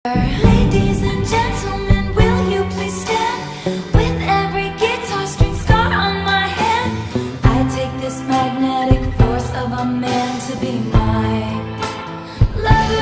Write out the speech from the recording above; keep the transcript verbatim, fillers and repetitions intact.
Ladies and gentlemen, will you please stand? With every guitar string scar on my hand, I take this magnetic force of a man to be mine.